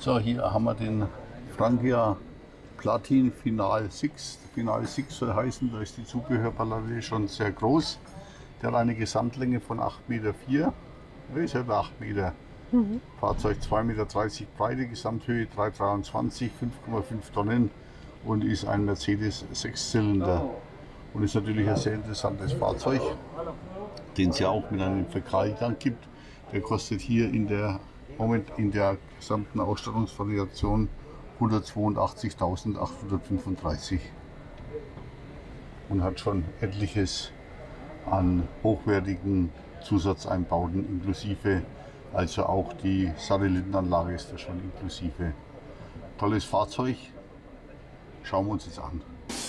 So, hier haben wir den Frankia Platin Final 6. Final 6 soll heißen, da ist die Zubehörpalette schon sehr groß. Der hat eine Gesamtlänge von 8,4 Meter. Ne, ist ja 8 Meter. Fahrzeug 2,30 Meter Breite, Gesamthöhe 3,23, 5,5 Tonnen und ist ein Mercedes 6-Zylinder. Und ist natürlich ein sehr interessantes Fahrzeug, den es ja auch mit einem Fäkaltank gibt. Der kostet hier in der gesamten Ausstattungsvariation 182.835 und hat schon etliches an hochwertigen Zusatzeinbauten inklusive, also auch die Satellitenanlage ist da schon inklusive. Tolles Fahrzeug, schauen wir uns jetzt an.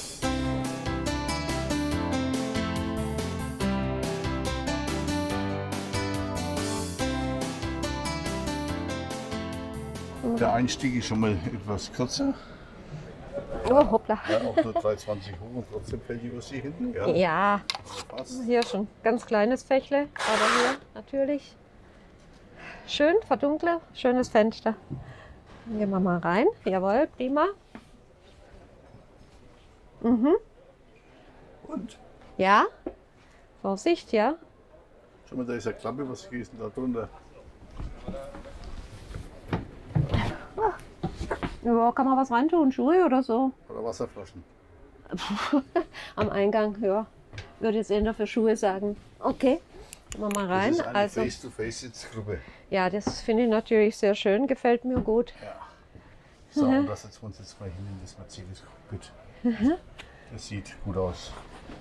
Der Einstieg ist schon mal etwas kürzer. Oh, hoppla. Ja, auch nur 3,20 hoch und trotzdem fällt die Übersicht hinten. Ja, Ja, passt. hier schon ganz kleines Fächle, aber hier natürlich schön verdunkle, schönes Fenster. Dann gehen wir mal rein. Jawohl, prima. Und? Ja, Vorsicht, ja. Schau mal, da ist eine Klappe, was geht denn da drunter? Ja, kann man was reintun, Schuhe oder so. Oder Wasserflaschen. Am Eingang, ja. Würde jetzt eher für Schuhe sagen. Okay, gehen wir mal rein. Das ist eine Also, Face-to-Face-Sitzgruppe. ja, das finde ich natürlich sehr schön, gefällt mir gut. Ja. So, und da setzen wir uns jetzt mal hin in das Mercedes-Cockpit. Das sieht gut aus.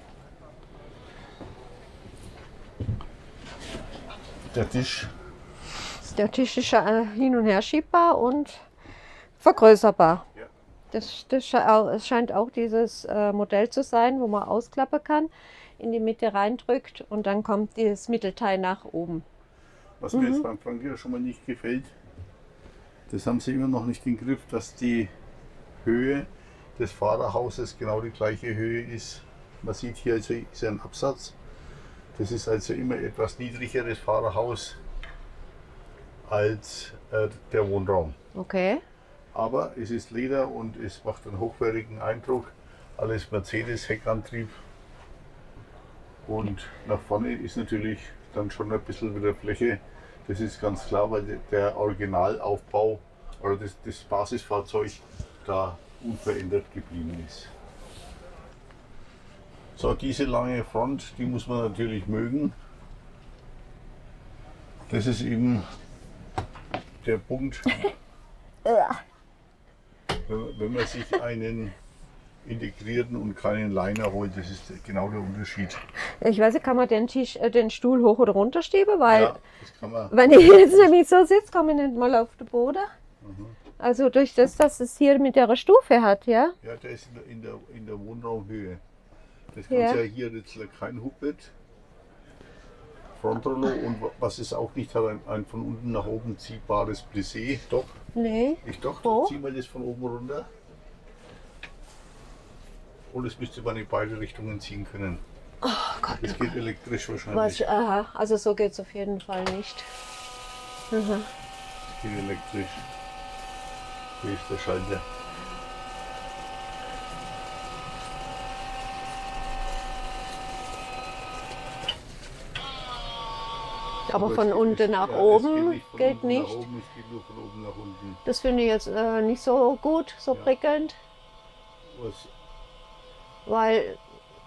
Der Tisch. Der Tisch ist hin und her schiebbar und vergrößerbar. Ja. Es scheint auch dieses Modell zu sein, wo man ausklappen kann, in die Mitte reindrückt und dann kommt dieses Mittelteil nach oben. Was mir jetzt beim Frankia schon mal nicht gefällt, das haben sie immer noch nicht im Griff, dass die Höhe des Fahrerhauses genau die gleiche Höhe ist. Man sieht hier also ist ein Absatz. Das ist also immer etwas niedrigeres Fahrerhaus als der Wohnraum. Okay. Aber es ist Leder und es macht einen hochwertigen Eindruck. Alles Mercedes Heckantrieb. Und nach vorne ist natürlich dann schon ein bisschen wieder Fläche. Das ist ganz klar, weil der Originalaufbau oder das Basisfahrzeug da unverändert geblieben ist. So, diese lange Front, die muss man natürlich mögen. Das ist eben der Punkt, wenn man sich einen integrierten und keinen Liner holt, das ist genau der Unterschied. Ich weiß nicht, kann man den Stuhl hoch oder runter schieben, weil Ja, das kann man. wenn ich jetzt nämlich so sitze, komme ich nicht mal auf den Boden. Also durch das, dass es hier mit der Stufe hat, ja? Ja, der ist in der Wohnraumhöhe. Das kannst ja hier jetzt kein Hubbett, Frontrollo und was es auch nicht hat, ein von unten nach oben ziehbares Plissé. Doch, Nee. Wo? zieh mal das von oben runter. Und es müsste man in beide Richtungen ziehen können. Oh Gott. Das geht elektrisch wahrscheinlich. Aha, also so geht es auf jeden Fall nicht. Aha. Das geht elektrisch. Hier ist der Schalter. Aber von unten nach es oben von geht unten nicht. Nach oben, es geht nur von oben nach unten. Das finde ich jetzt nicht so gut, so Ja. prickelnd, weil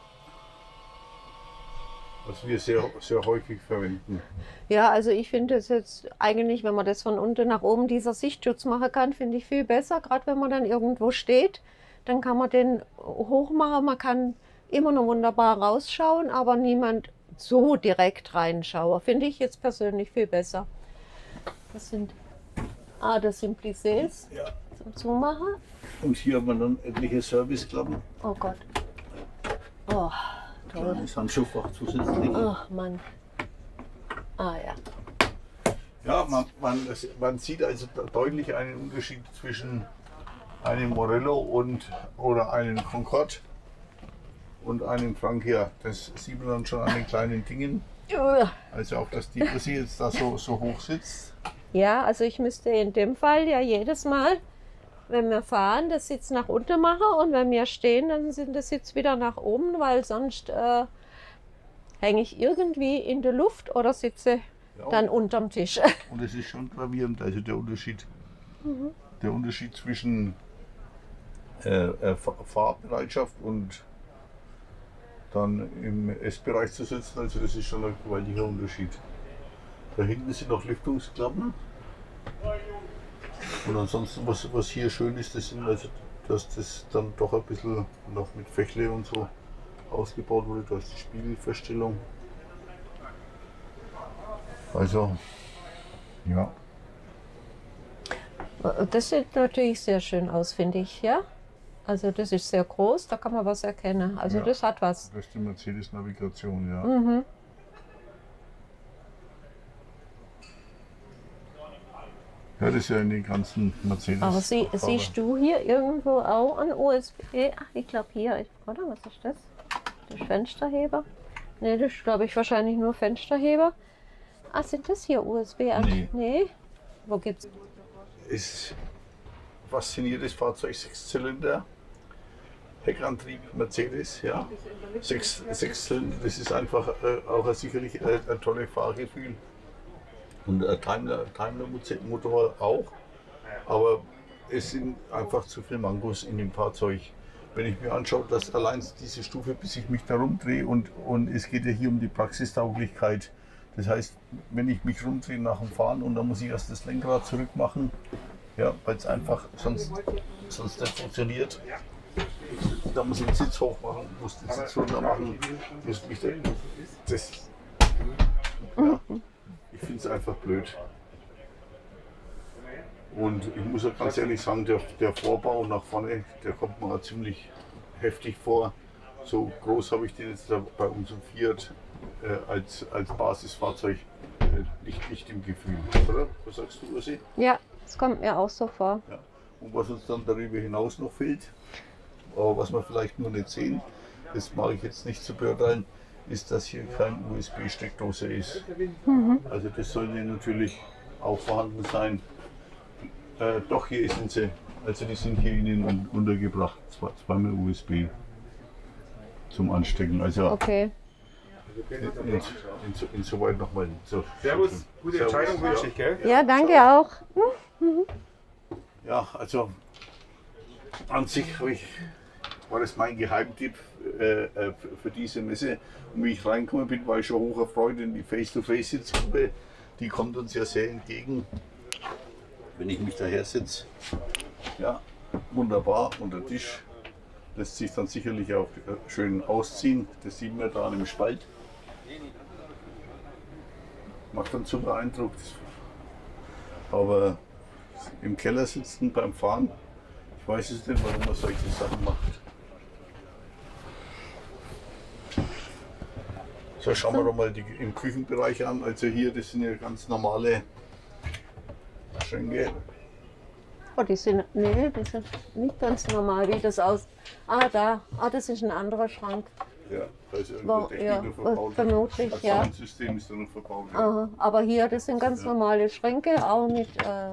Was wir sehr, sehr häufig verwenden. ja, also ich finde es jetzt eigentlich, wenn man das von unten nach oben dieser Sichtschutz machen kann, finde ich viel besser. Gerade wenn man dann irgendwo steht, dann kann man den hochmachen. Man kann immer noch wunderbar rausschauen, aber niemand so direkt reinschauen. Finde ich jetzt persönlich viel besser. Das sind Plissés Ja. zum Zumachen. Und hier haben wir dann etliche Serviceklappen. Oh Gott. Oh, toll. Kleines Handschuhfach zusätzlich. Ach Mann. Ah ja. Ja, man sieht also deutlich einen Unterschied zwischen einem Morello oder einem Concorde und einem Frankia. Das sieht man dann schon an den kleinen Dingen. Also auch, dass die Bussi jetzt da so hoch sitzt. Ja, also ich müsste in dem Fall ja jedes Mal, wenn wir fahren, das Sitz nach unten machen und wenn wir stehen, dann sind das Sitz wieder nach oben, weil sonst hänge ich irgendwie in der Luft oder sitze dann unterm Tisch. Und es ist schon gravierend, also der Unterschied. Der Unterschied zwischen Fahrbereitschaft und dann im Essbereich zu sitzen, also das ist schon ein gewaltiger Unterschied. Da hinten sind noch Lüftungsklappen. Und ansonsten, was hier schön ist, das sind also, dass das dann doch ein bisschen noch mit Fächle und so ausgebaut wurde. Da ist die Spiegelverstellung. Also, ja. Das sieht natürlich sehr schön aus, finde ich, ja. Also das ist sehr groß, da kann man was erkennen. Also Ja, das hat was. das ist die Mercedes-Navigation, ja. Mhm. Ja, das ist ja in den ganzen Mercedes. Aber siehst du hier irgendwo auch ein USB? Ach, ich glaube hier, oder? Was ist das? Das ist Fensterheber? Ne, das ist, glaube ich, wahrscheinlich nur Fensterheber. Ah, sind das hier USB? Nee. Nee. Wo gibt's? Ist faszinierendes Fahrzeug, 6-Zylinder, Heckantrieb Mercedes, ja. 6 Zylinder, das ist einfach auch sicherlich ein tolles Fahrgefühl. Und ein Daimler-Motor auch, aber es sind einfach zu viele Mangos in dem Fahrzeug. Wenn ich mir anschaue, dass allein diese Stufe, bis ich mich da rumdrehe und es geht ja hier um die Praxistauglichkeit. Das heißt, wenn ich mich rumdrehe nach dem Fahren und dann muss ich erst das Lenkrad zurück machen, ja, weil es einfach sonst nicht funktioniert. Da muss ich den Sitz hoch machen, muss den Sitz runter machen. Ja, ich finde es einfach blöd. Und ich muss auch ganz ehrlich sagen, der Vorbau nach vorne, der kommt mir auch ziemlich heftig vor. So groß habe ich den jetzt bei unserem Fiat als Basisfahrzeug nicht im Gefühl. Oder? Was sagst du, Ursi? Ja, das kommt mir auch so vor. Ja. Und was uns dann darüber hinaus noch fehlt, aber was wir vielleicht nur nicht sehen, das mag ich jetzt nicht zu beurteilen, ist, dass hier kein USB-Steckdose ist. Also das sollte natürlich auch vorhanden sein. Doch, hier sind sie. Also die sind hier innen untergebracht. Zweimal USB zum Anstecken. Also Okay. insoweit nochmal. So, Servus, gute Entscheidung wünsche ich, gell? Ja, danke auch. Ja, also an sich war das mein Geheimtipp für diese Messe. Und wie ich reingekommen bin, war ich schon hoch erfreut, denn die Face-to-Face-Sitzgruppe, die kommt uns ja sehr entgegen. Wenn ich mich daher sitze, ja, wunderbar unter Tisch. Lässt sich dann sicherlich auch schön ausziehen. Das sieht man da an dem Spalt. Macht dann super Eindruck. Aber im Keller sitzen beim Fahren, ich weiß es nicht, warum man solche Sachen macht. So, schauen wir doch mal im Küchenbereich an. Also hier, das sind ja ganz normale Schränke. Oh, die sind nicht ganz normal, wie das aus. Ah, da. Ah, das ist ein anderer Schrank. Ja, da ist irgendeine Technik Ja, noch verbaut. vermutlich, Das ja. Soundsystem ist da noch verbaut. Ja. Aha. Aber hier, das sind ganz normale Schränke, auch mit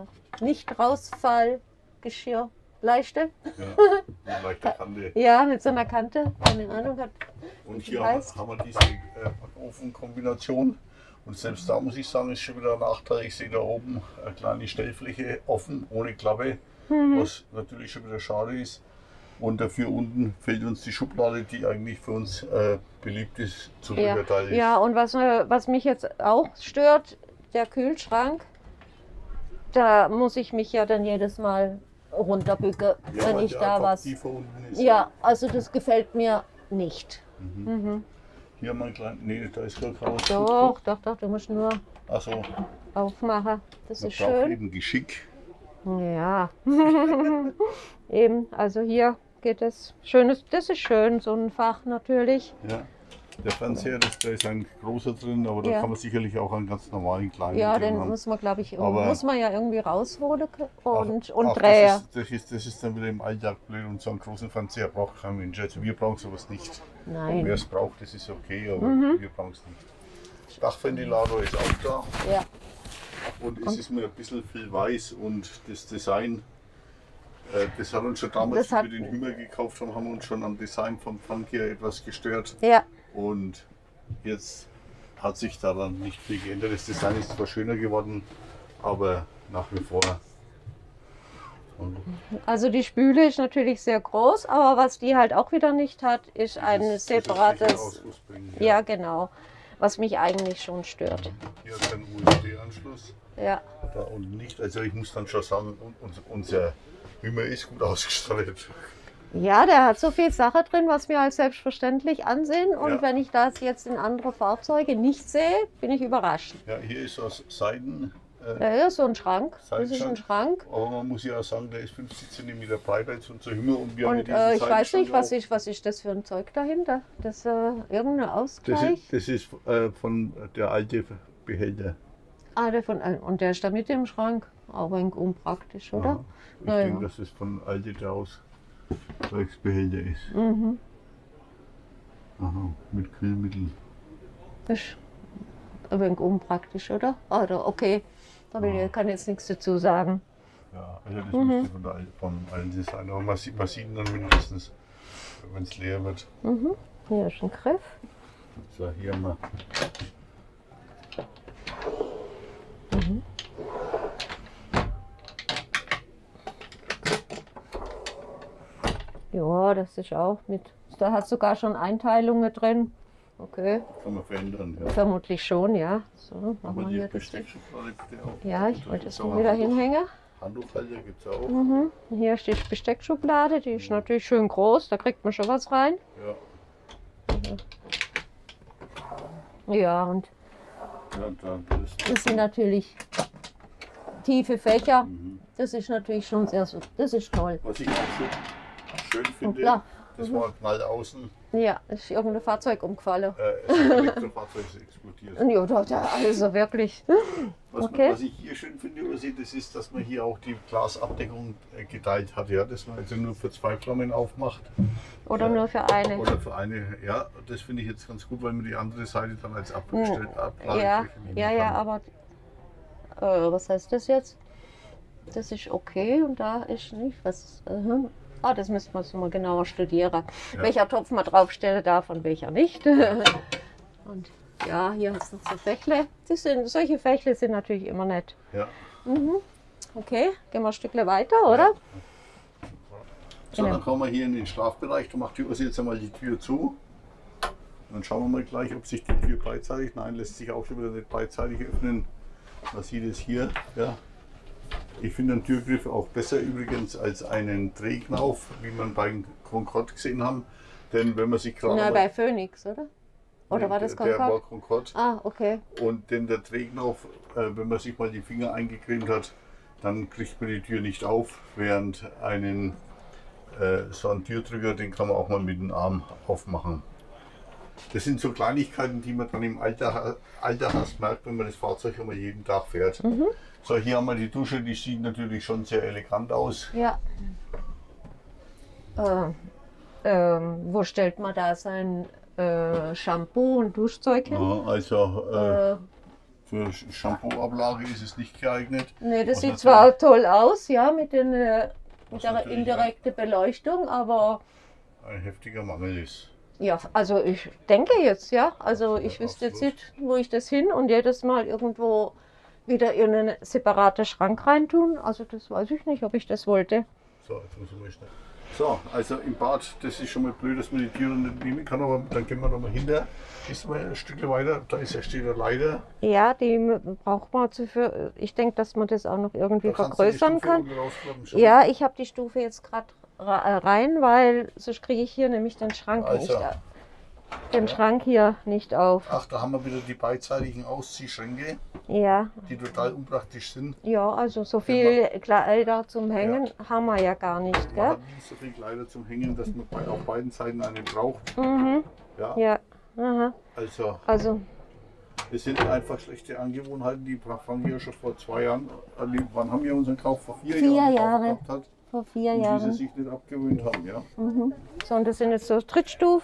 Nicht-Rausfall-Geschirrleiste. Ja, eine leichte Kante. Ja, mit so einer Kante. Keine Ahnung. Und hier heißt- haben wir diese Backofen-Kombination. Und selbst da muss ich sagen, ist schon wieder ein Nachteil. Ich sehe da oben eine kleine Stellfläche offen, ohne Klappe, was natürlich schon wieder schade ist. Und dafür unten fehlt uns die Schublade, die eigentlich für uns beliebt ist, zum Ja. Überteil ist. Ja, und was mich jetzt auch stört, der Kühlschrank, da muss ich mich ja dann jedes Mal runterbücken, Ja, wenn weil ich der da einfach was. tiefer unten ist. Ja, also das gefällt mir nicht. Hier mal klein. Nee, da ist gar kein Doch, du musst nur Achso, aufmachen. Das man ist braucht schön. eben Geschick. Ja. Eben, also hier geht es schönes, das ist schön, so ein Fach natürlich. Ja. Der Fernseher, da ist ein großer drin, aber da Ja. kann man sicherlich auch einen ganz normalen kleinen Ja, drin den haben. muss man, glaube ich, Aber- muss man ja irgendwie rausholen und Ach, drehen. das ist dann wieder im Alltag blöd und so einen großen Fernseher braucht kein Mensch. Also wir brauchen sowas nicht. Nein. Wer es braucht, das ist okay, aber wir brauchen es nicht. Dachventilator ist auch da. Ja. Und es ist mir ein bisschen viel weiß und das Design, das hat uns schon damals, als wir den Hümer gekauft haben, uns schon am Design vom Frankia etwas gestört. Ja. Und jetzt hat sich daran nicht viel geändert. Das Design ist zwar schöner geworden, aber nach wie vor. Also die Spüle ist natürlich sehr groß, aber was die halt auch wieder nicht hat, ist ein separates. Ja, genau. Was mich eigentlich schon stört. Hier ist ein USB-Anschluss. Ja. Da unten nicht. Also ich muss dann schon sagen, unser Hümer ist gut ausgestattet. Ja, der hat so viel Sache drin, was wir als selbstverständlich ansehen. Und Ja. wenn ich das jetzt in andere Fahrzeuge nicht sehe, bin ich überrascht. Ja, hier ist aus Seiten. Ja, so ein Schrank. Das ist ein Schrank. Aber man muss ja auch sagen, der ist 50 cm breiter als unser Hümer. Und, wir haben Und ja ich diesen weiß nicht, Seitenschrank was ist das für ein Zeug dahinter? Das irgendein auch. Ausgleich? Das ist von der alte Behälter. Ah, und der ist da mit dem Schrank. Auch ein wenig unpraktisch, oder? Aha. Ich denke, dass es von alte der Ausgleichsbehälter ist. Mhm. Aha, mit Kühlmittel. Das ist ein wenig unpraktisch, oder? Oder okay, kann jetzt nichts dazu sagen. Ja, also das müsste vom alten Design. Aber man sieht ihn dann mindestens, wenn es leer wird. Mhm. Hier ist ein Griff. So, hier haben wir. Ja, das ist auch mit. Da hat sogar schon Einteilungen drin. Okay, Kann man verändern. Ja. vermutlich schon, ja. So, machen Aber wir die hier das. Besteckschublade bitte auch. Ja, ich wollte es Auch mal wieder hinhängen. Handtuchhalter gibt es auch. Mhm. Hier ist die Besteckschublade, die ist natürlich schön groß, da kriegt man schon was rein. Ja. Ja, und Ja, das sind natürlich tiefe Fächer. Das ist natürlich schon sehr, das ist toll. was ich auch schön finde, klar. das war mal außen, Ja, ist irgendein Fahrzeug umgefallen. das Elektrofahrzeug ist explodiert. Ja, also wirklich. Was, Okay. was ich hier schön finde, übersieht, das ist, dass man hier auch die Glasabdeckung geteilt hat, ja, dass man also nur für 2 Flammen aufmacht. Oder Ja. nur für eine. Oder für eine, ja, das finde ich jetzt ganz gut, weil man die andere Seite dann als Abladefläche Ja, nehmen ja, kann. ja, aber was heißt das jetzt? Das ist okay und da ist nicht was. Ah, das müssen wir so mal genauer studieren. Ja. Welcher Topf man draufstellen darf und welcher nicht. Und ja, hier hast du noch so Fächle. Solche Fächle sind natürlich immer nett. Ja. Okay, gehen wir ein Stückchen weiter, oder? So, Genau. dann kommen wir hier in den Schlafbereich. Da macht die Ursi jetzt einmal die Tür zu. Dann schauen wir mal gleich, ob sich die Tür beidseitig, nein, lässt sich auch schon wieder nicht beidseitig öffnen. Man sieht es hier. Ja. Ich finde den Türgriff auch besser übrigens als einen Drehknauf, wie man beim Concorde gesehen haben. Denn wenn man sich gerade Na, mal- bei Phoenix, oder? Oder war das der war Concorde? Concorde. Ah, okay. Und denn der Drehknauf, wenn man sich mal die Finger eingecremt hat, dann kriegt man die Tür nicht auf, während so einen Türdrücker, den kann man auch mal mit dem Arm aufmachen. Das sind so Kleinigkeiten, die man dann im Alter merkt, wenn man das Fahrzeug einmal jeden Tag fährt. So, hier haben wir die Dusche, die sieht natürlich schon sehr elegant aus. Ja. Wo stellt man da sein Shampoo und Duschzeug hin? Ja, also für Shampooablage ist es nicht geeignet. Nee, das Was sieht natürlich- zwar toll aus, ja, mit mit der natürlich indirekten Beleuchtung, aber Ein heftiger Mangel ist. ja, also ich denke jetzt, ja. Also ich Ja, wüsste jetzt absolut. nicht, wo ich das hin und jedes Mal irgendwo wieder in einen separaten Schrank reintun. Also das weiß ich nicht, ob ich das wollte. So, jetzt muss ich mal schnell. So, also im Bad, das ist schon mal blöd, dass man die Türen nicht nehmen kann, aber dann gehen wir noch mal hinter. Ist mal ein Stück weiter, da steht eine Leiter. Ja, die braucht man für. Ich denke, dass man das auch noch irgendwie Da kannst du die vergrößern Stufe kann. unten rausklappen, schon. Ja, ich habe die Stufe jetzt gerade rein, weil sonst kriege ich hier nämlich den Schrank Also. Schrank hier nicht auf. Ach, da haben wir wieder die beidseitigen Ausziehschränke, Ja, die total unpraktisch sind. ja, also so viel Kleider zum Hängen haben wir ja gar nicht, Man gell? hat nie so viel Kleider zum Hängen, dass man auf beiden Seiten eine braucht. Mhm, Ja, ja, aha. also Also, es sind einfach schlechte Angewohnheiten, die Frank hier schon vor 2 Jahren, wann haben wir unseren Kauf? Vor 4 4 Jahren Jahre. gekauft gehabt hat. vor 4 Und die Jahren. sie sich nicht abgewöhnt haben, ja. So, und das sind jetzt so Trittstufe.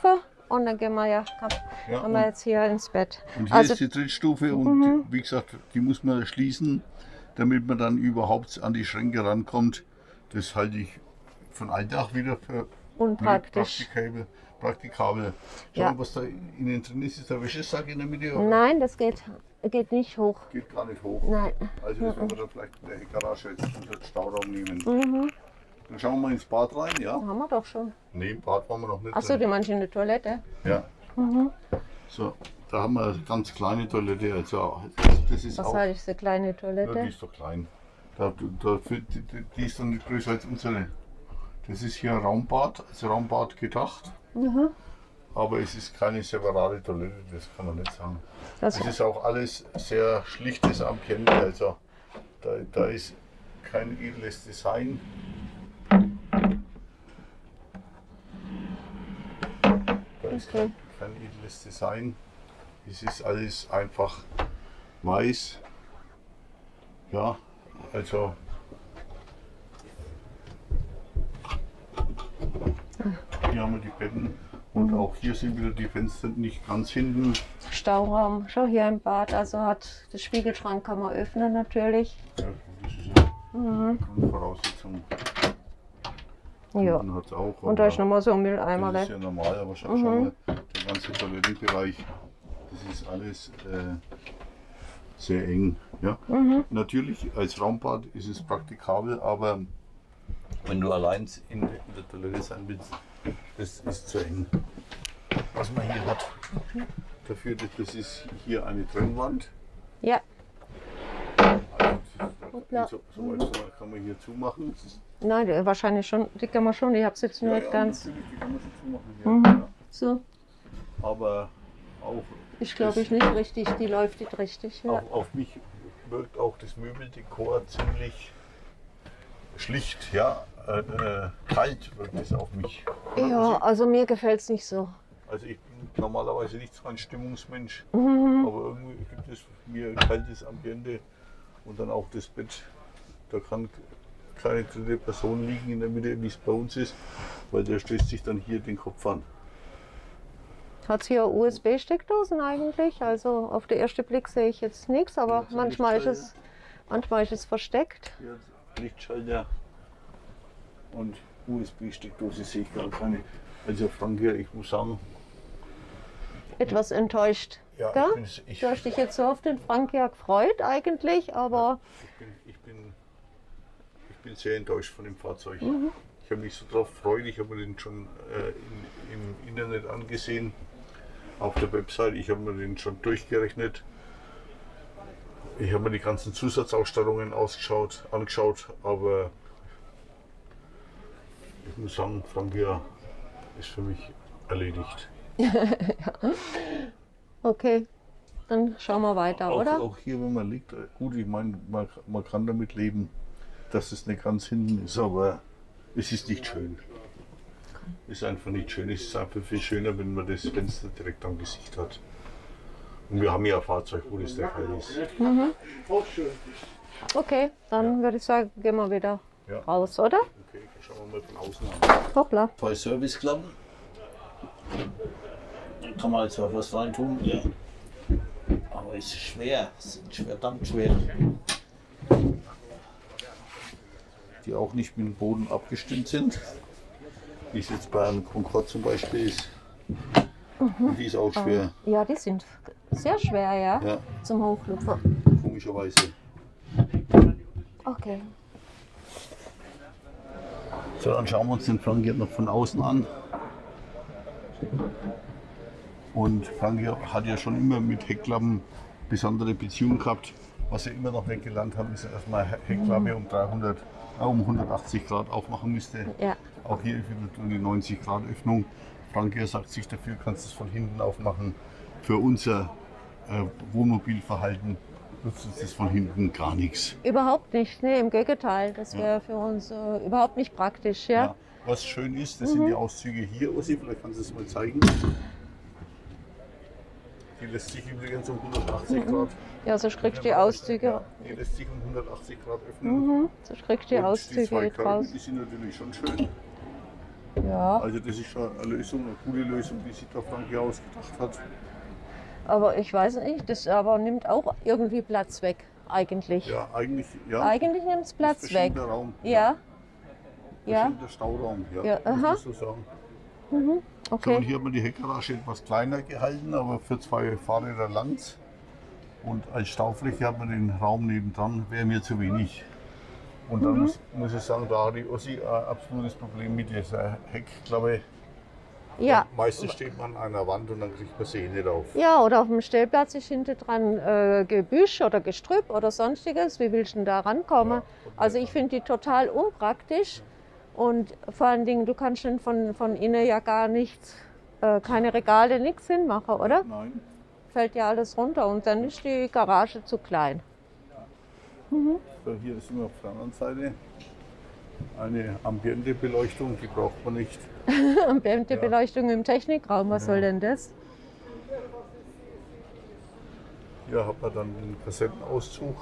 und dann gehen wir Ja, gehen wir jetzt hier ins Bett. Und hier ist die Trittstufe und wie gesagt, die muss man schließen, damit man dann überhaupt an die Schränke rankommt. Das halte ich von Alltag wieder für Unpraktisch. praktikabel. Schau Ja. mal, was da innen drin ist. Ist der Wäschesack in der Mitte? Oder? Nein, das geht nicht hoch. Geht gar nicht hoch. Nein. Also das werden wir dann vielleicht in der Garage jetzt unter den Stauraum nehmen. Dann schauen wir mal ins Bad rein, ja? Haben wir doch schon. Nee, im Bad waren wir noch nicht. Achso, die manche in der Toilette. Ja. So, da haben wir eine ganz kleine Toilette. Also das ist Was auch. hatte ich, so kleine Ja, die Toilette? ist doch klein. Die ist doch nicht größer als unsere. Das ist hier ein Raumbad, als Raumbad gedacht. Aber es ist keine separate Toilette, das kann man nicht sagen. Das, Es ist auch alles sehr schlichtes Ambiente. Also da ist kein edles Design. Da ist Okay. kein edles Design. Es ist alles einfach weiß. Ja, also hier haben wir die Betten und auch hier sind wieder die Fenster nicht ganz hinten. Stauraum, schau hier im Bad, also hat der Spiegelschrank kann man öffnen natürlich. Ja, das ist ja Grundvoraussetzung. Ja. Unten hat's auch, Und da ist nochmal so ein Mülleimer. das ist ja normal, aber schau mal, der ganze Toilettenbereich, das ist alles sehr eng. Ja? Natürlich als Raumbad ist es praktikabel, aber wenn du allein in der Toilette sein willst, das ist zu eng. Was man hier hat, dafür, das ist hier eine Trennwand. Ja, Also, soweit kann man hier zumachen. Das ist, nein, wahrscheinlich schon, die kann man schon, ich habe es jetzt nur nicht ganz. natürlich, die kann man schon zumachen. Ja. So, Aber auch, ich glaube ich nicht richtig, die läuft nicht richtig. Ja. auch auf mich wirkt auch das Möbeldekor ziemlich schlicht, ja. Kalt wirkt es auf mich. Ja, also mir gefällt es nicht so. Also ich bin normalerweise nicht so ein Stimmungsmensch, aber irgendwie gibt es mir ein kaltes Ambiente und dann auch das Bett. Da kann keine dritte Person liegen in der Mitte, wie es bei uns ist, weil der stößt sich dann hier den Kopf an. Hat es hier USB-Steckdosen eigentlich? Also auf den ersten Blick sehe ich jetzt nichts, aber Ja, so manchmal ist es versteckt. Hier hat Lichtschalter und USB-Steckdose sehe ich gar keine. Also Frank, ich muss sagen, Etwas enttäuscht. ja, Gell? ich Du hast dich jetzt so auf den Frank ja gefreut eigentlich, aber bin sehr enttäuscht von dem Fahrzeug. Ich habe mich so drauf gefreut, ich habe mir den schon im Internet angesehen, auf der Website, ich habe mir den schon durchgerechnet. Ich habe mir die ganzen Zusatzausstattungen angeschaut, aber ich muss sagen, Frankia ist für mich erledigt. okay, dann schauen wir weiter, oder? Auch hier, wenn man liegt, gut, ich meine, man kann damit leben, dass es nicht ganz hinten ist, aber es ist nicht schön. Es ist einfach nicht schön. Es ist einfach viel schöner, wenn man das Fenster direkt am Gesicht hat. Und wir haben ja ein Fahrzeug, wo das der Fall ist. Okay, dann würde ich sagen, gehen wir wieder Ja. raus, oder? Okay, dann schauen wir mal von außen an. Hoppla. Zwei Serviceklappen. Da kann man zwar was rein tun, ja. Aber es ist schwer, es ist verdammt schwer. Die auch nicht mit dem Boden abgestimmt sind. Wie es jetzt bei einem Concorde zum Beispiel ist. Und die ist auch schwer, Ja, die sind sehr schwer, ja, ja, zum Hochlupfen. komischerweise. Okay. So, dann schauen wir uns den Frank jetzt noch von außen an. Und Frank hat ja schon immer mit Heckklappen besondere Beziehungen gehabt. Was wir immer noch nicht gelernt haben, ist, dass man Heckklappe um 180 Grad aufmachen müsste. Ja. Auch hier wieder eine 90 Grad Öffnung. Frank sagt sich dafür, kannst du es von hinten aufmachen. Für unser Wohnmobilverhalten nutzt uns das von hinten gar nichts. Überhaupt nicht, nee, im Gegenteil. Das wäre für uns überhaupt nicht praktisch, ja. Ja, was schön ist, das sind die Auszüge hier, Ossi, vielleicht kannst du es mal zeigen. Die lässt sich übrigens um 180 Grad. Ja, so kriegst du die Auszüge. Ja, die lässt sich um 180 Grad öffnen. So kriegst du die Und die Auszüge zwei nicht Körbe, raus. die sind natürlich schon schön. Ja, Also das ist schon eine Lösung, eine gute Lösung, die sich der Frankia ausgedacht hat. aber ich weiß nicht, das aber nimmt auch irgendwie Platz weg, eigentlich. Ja, eigentlich, ja. Eigentlich nimmt es Platz ist weg. bestimmter Raum. Ja. Ja, Bestimmter Stauraum, ja, Ja, muss aha. man so sagen. So, und okay. hier haben wir die Heckgarage etwas kleiner gehalten, aber für 2 Fahrräder langs. Und als Staufläche hat man den Raum nebendran, wäre mir zu wenig. Und dann muss ich sagen, da hat die Ossi ein absolutes Problem mit dieser Heckklappe. Ja. Meistens steht man an einer Wand und dann kriegt man sie eh nicht auf. Ja, oder auf dem Stellplatz ist hinten dran Gebüsch oder Gestrüpp oder sonstiges. Wie willst du denn da rankommen? Also ich finde die total unpraktisch. Und vor allen Dingen, du kannst dann von innen ja gar nichts, keine Regale, nichts hinmachen, oder? Nein. Fällt ja alles runter und dann ist die Garage zu klein. So, hier sind wir auf der anderen Seite. Eine Ambientebeleuchtung, die braucht man nicht. Beleuchtung im Technikraum, was soll denn das? Hier hat man dann den Kassettenauszug.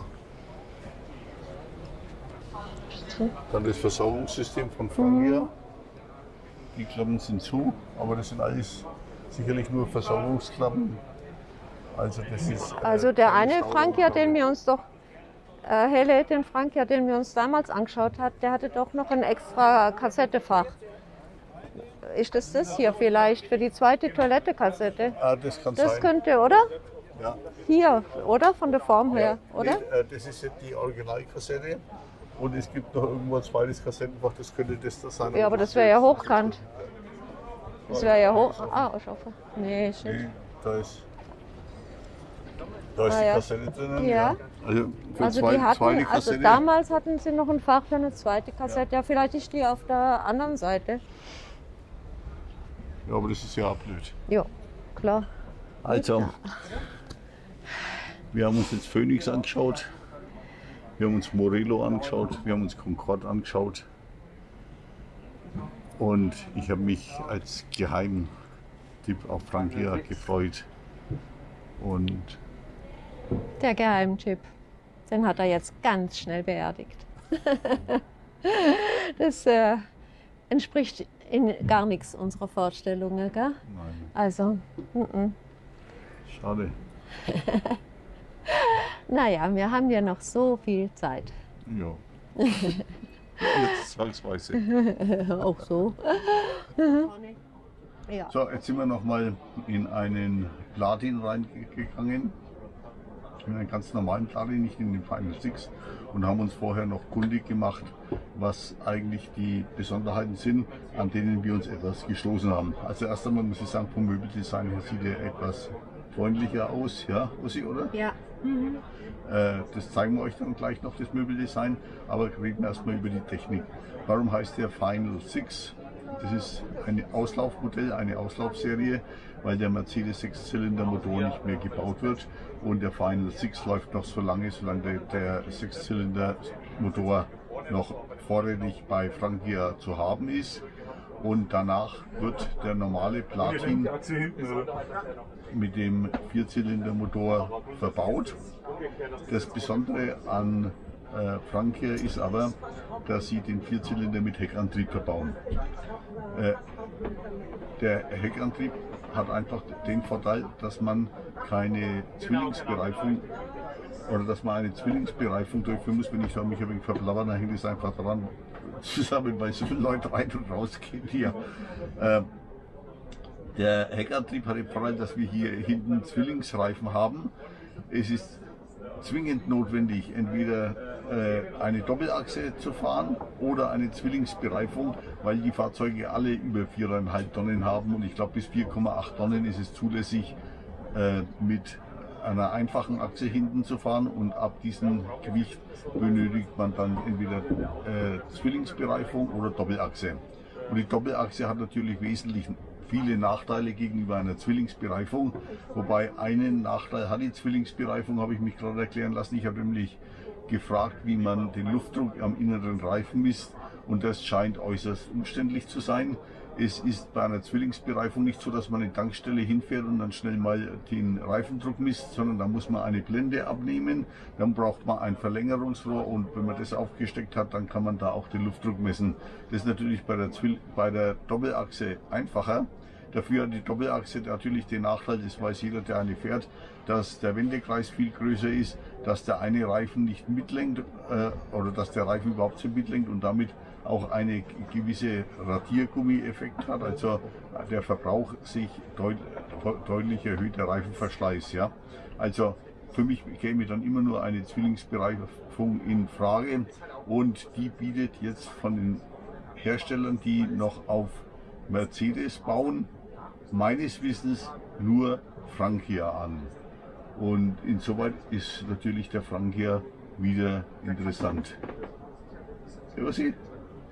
Dann das Versorgungssystem von Frankia. Die Klappen sind zu, aber das sind alles sicherlich nur Versorgungsklappen. Also das ist. Also der keine eine Frankia, den wir uns doch, Helle, den Frankia, den wir uns damals angeschaut hat, der hatte doch noch ein extra Kassettefach. Ist das hier vielleicht für die zweite Toilettekassette? Ah, das kann Das sein. könnte, oder? Ja. Hier, oder? Von der Form her, oder? Nee, das ist jetzt die Originalkassette. Und es gibt noch irgendwo ein zweites Kassettenfach, das könnte das da sein. Ja, aber das wäre ja hochkant. Das wäre ja hoch. Ah, ist offen. Nee, shit. Nee, da ist die ja. Kassette drinnen. Ja. Also für Also zwei, die hatten, zweite also Kassette. damals hatten sie noch ein Fach für eine zweite Kassette. Ja, vielleicht ist die auf der anderen Seite. Ja, aber das ist ja auch blöd. Ja, klar. Also, wir haben uns jetzt Phoenix angeschaut, wir haben uns Morello angeschaut, wir haben uns Concorde angeschaut. Und ich habe mich als Geheimtipp auf Frankia gefreut. Und Der Geheimtipp, den hat er jetzt ganz schnell beerdigt. Das entspricht in gar nichts unserer Vorstellungen, gell? nein, Also, schade. naja, wir haben ja noch so viel Zeit. Ja. Jetzt zwangsweise. Auch so. Ja. So, jetzt sind wir nochmal in einen Platin reingegangen. In einen ganz normalen Platin, nicht in den Final Six. Und haben uns vorher noch kundig gemacht, was eigentlich die Besonderheiten sind, an denen wir uns etwas gestoßen haben. Also erst einmal muss ich sagen, vom Möbeldesign her sieht er etwas freundlicher aus, ja, Ossi, oder? Ja. Das zeigen wir euch dann gleich noch, das Möbeldesign, aber reden wir erstmal über die Technik. Warum heißt der Final Six? Das ist ein Auslaufmodell, eine Auslaufserie, weil der Mercedes 6-Zylinder-Motor nicht mehr gebaut wird und der Final Six läuft noch so lange, solange der 6-Zylinder-Motor noch vorrätig bei Frankia zu haben ist. Und danach wird der normale Platin mit dem 4-Zylinder-Motor verbaut. Das Besondere an Frankia ist aber, dass sie den 4-Zylinder mit Heckantrieb verbauen. Der Heckantrieb hat einfach den Vorteil, dass man keine Zwillingsbereifung oder dass man eine Zwillingsbereifung durchführen muss. Wenn ich sage, mich ein wenig verplappern, dann hängt es einfach daran, zusammen, weil so viele Leute rein und raus gehen hier. Der Heckantrieb hat den Vorteil, dass wir hier hinten Zwillingsreifen haben. Es ist zwingend notwendig, entweder eine Doppelachse zu fahren oder eine Zwillingsbereifung, weil die Fahrzeuge alle über 4,5 Tonnen haben und ich glaube bis 4,8 Tonnen ist es zulässig, mit einer einfachen Achse hinten zu fahren und ab diesem Gewicht benötigt man dann entweder Zwillingsbereifung oder Doppelachse. Und die Doppelachse hat natürlich wesentlich viele Nachteile gegenüber einer Zwillingsbereifung, wobei einen Nachteil hat die Zwillingsbereifung, habe ich mich gerade erklären lassen. Ich habe nämlich gefragt, wie man den Luftdruck am inneren Reifen misst und das scheint äußerst umständlich zu sein. Es ist bei einer Zwillingsbereifung nicht so, dass man eine Tankstelle hinfährt und dann schnell mal den Reifendruck misst, sondern da muss man eine Blende abnehmen, dann braucht man ein Verlängerungsrohr und wenn man das aufgesteckt hat, dann kann man da auch den Luftdruck messen. Das ist natürlich bei der Doppelachse einfacher. Dafür hat die Doppelachse natürlich den Nachteil, das weiß jeder, der eine fährt, dass der Wendekreis viel größer ist, dass der eine Reifen nicht mitlenkt oder dass der Reifen überhaupt nicht mitlenkt und damit auch eine gewisse Radiergummi-Effekt hat, also der Verbrauch sich deutlich erhöht, der Reifenverschleiß. Ja? Also für mich käme dann immer nur eine Zwillingsbereifung in Frage und die bietet jetzt von den Herstellern, die noch auf Mercedes bauen, meines Wissens nur Frankia an. Und insoweit ist natürlich der Frankia wieder interessant. Ja, was Sie?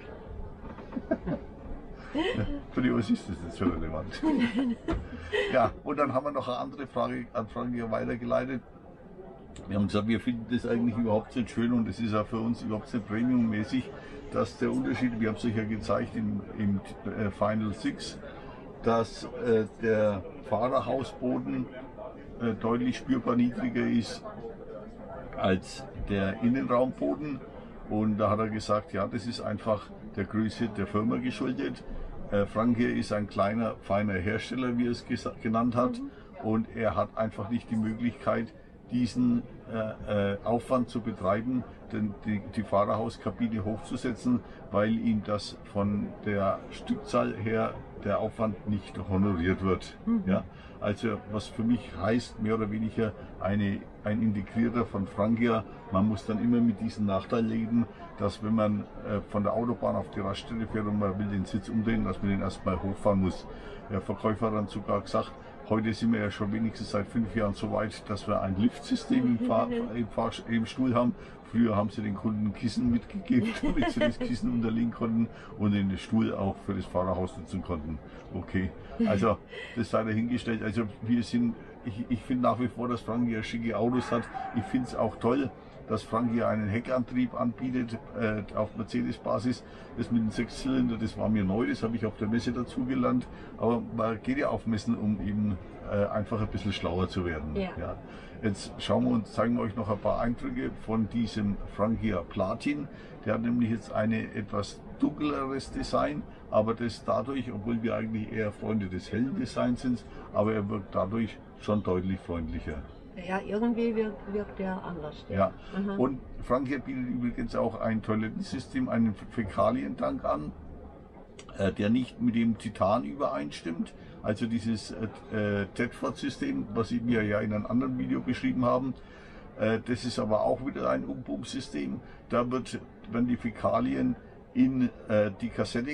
Für die was ist das jetzt so relevant? Ja, und dann haben wir noch eine andere Frage an Frankia weitergeleitet. Wir haben gesagt, wir finden das eigentlich überhaupt nicht schön und es ist auch für uns überhaupt nicht premiummäßig, dass der Unterschied, wir haben es euch ja gezeigt im Final 6, dass der Fahrerhausboden deutlich spürbar niedriger ist als der Innenraumboden. Und da hat er gesagt, ja, das ist einfach der Größe der Firma geschuldet. Frankia ist ein kleiner, feiner Hersteller, wie er es genannt hat. Und er hat einfach nicht die Möglichkeit, diesen Aufwand zu betreiben, denn die Fahrerhauskabine hochzusetzen, weil ihm das von der Stückzahl her der Aufwand nicht honoriert wird. Ja? Also was für mich heißt, mehr oder weniger ein Integrierter von Frankia. Man muss dann immer mit diesem Nachteil leben, dass wenn man von der Autobahn auf die Raststätte fährt und man will den Sitz umdrehen, dass man den erstmal hochfahren muss. Der Verkäufer hat dann sogar gesagt, heute sind wir ja schon wenigstens seit 5 Jahren so weit, dass wir ein Liftsystem im Stuhl haben. Früher haben sie den Kunden ein Kissen mitgegeben, damit sie das Kissen unterlegen konnten und den Stuhl auch für das Fahrerhaus nutzen konnten. Okay, also das sei dahingestellt. Also wir sind, ich finde nach wie vor, dass Frankia schicke Autos hat. Ich finde es auch toll, dass Frankia einen Heckantrieb anbietet auf Mercedes-Basis. Das mit dem 6-Zylinder, das war mir neu, das habe ich auf der Messe dazugelernt. Aber man geht ja auf Messen, um eben einfach ein bisschen schlauer zu werden. Ja. Ja. Jetzt schauen wir uns, zeigen wir euch noch ein paar Eindrücke von diesem Frankia Platin. Der hat nämlich jetzt eine etwas dunkleres Design, aber das dadurch, obwohl wir eigentlich eher Freunde des hellen Designs sind, aber er wirkt dadurch schon deutlich freundlicher. Ja, irgendwie wirkt der anders. Ja, und Frankia bietet übrigens auch ein Toilettensystem, einen Fäkalientank an, der nicht mit dem Titan übereinstimmt. Also dieses Tedford-System, was wir ja in einem anderen Video beschrieben haben. Das ist aber auch wieder ein Umpumpsystem. Da werden die Fäkalien in die Kassette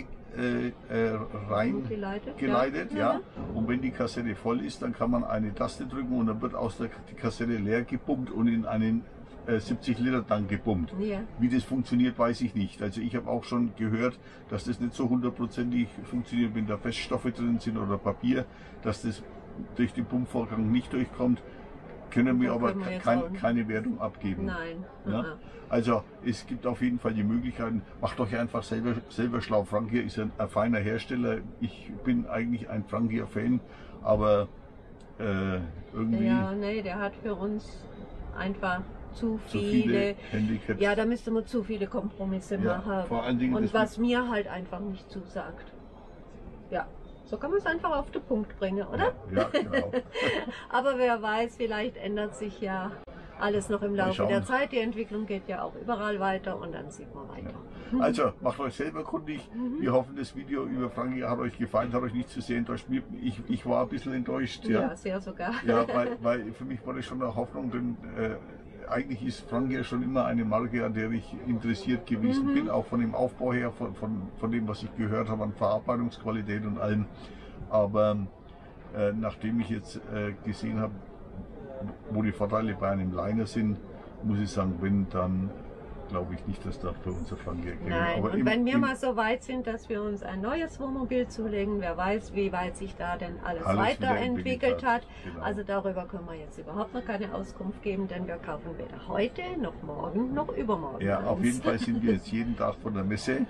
geleitet, ja. Und wenn die Kassette voll ist, dann kann man eine Taste drücken und dann wird die Kassette leer gepumpt und in einen 70 Liter Tank gepumpt. Ja. Wie das funktioniert, weiß ich nicht. Also ich habe auch schon gehört, dass das nicht so hundertprozentig funktioniert, wenn da Feststoffe drin sind oder Papier, dass das durch den Pumpvorgang nicht durchkommt. Können wir aber keine Wertung abgeben. Nein. Ja? Also es gibt auf jeden Fall die Möglichkeiten. Macht euch einfach selber schlau. Frankia ist ein feiner Hersteller. Ich bin eigentlich ein Frankia-Fan, aber irgendwie... Ja, nee, der hat für uns einfach zu viele Handicaps. Ja, da müsste man zu viele Kompromisse machen. Vor allen Dingen und was mir halt einfach nicht zusagt. Ja. So kann man es einfach auf den Punkt bringen, oder? Ja, genau. Aber wer weiß, vielleicht ändert sich ja alles noch im Laufe der Zeit. Die Entwicklung geht ja auch überall weiter und dann sieht man weiter. Ja. Also, macht euch selber kundig. Wir hoffen, das Video über Frankia hat euch gefallen, hat euch nicht zu sehr enttäuscht. Ich war ein bisschen enttäuscht. Ja, sehr sogar. Ja, weil für mich war das schon eine Hoffnung, denn eigentlich ist Frankia schon immer eine Marke, an der ich interessiert gewesen bin, auch von dem Aufbau her, von dem, was ich gehört habe an Verarbeitungsqualität und allem. Aber nachdem ich jetzt gesehen habe, wo die Vorteile bei einem Liner sind, muss ich sagen, wenn, dann glaube ich nicht, dass da für unser Frankia geht. Nein, aber und wenn wir mal so weit sind, dass wir uns ein neues Wohnmobil zulegen, wer weiß, wie weit sich da denn alles weiterentwickelt hat. Genau. Also darüber können wir jetzt überhaupt noch keine Auskunft geben, denn wir kaufen weder heute, noch morgen, noch übermorgen. Ja, auf jeden Fall sind wir jetzt jeden Tag von der Messe.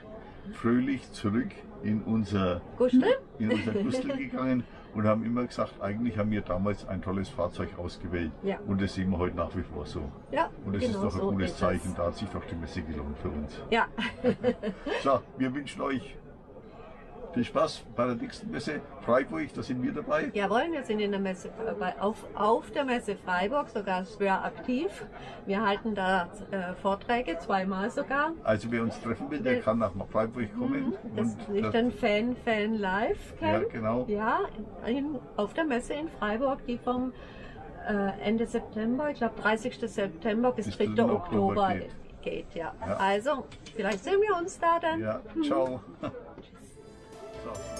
fröhlich zurück in unser Gustel? Gustel gegangen und haben immer gesagt, eigentlich haben wir damals ein tolles Fahrzeug ausgewählt. Ja. Und das sehen wir heute nach wie vor so. Ja, Und das genau ist doch ein so gutes ist Zeichen, es. da hat sich doch die Messe gelohnt für uns. Ja. So, wir wünschen euch viel Spaß bei der nächsten Messe Freiburg, da sind wir dabei. Jawohl, wir sind in der Messe, auf der Messe Freiburg sogar schwer aktiv. Wir halten da Vorträge, zweimal sogar. Also wer uns treffen will, der kann nach Freiburg kommen. Das ist ein Fan Live Camp. Ja, genau. Ja, auf der Messe in Freiburg, die vom Ende September, ich glaube 30. September bis 3. 3. Oktober geht. geht. Ja. Ja. Also, vielleicht sehen wir uns da dann. Ja, ciao. So.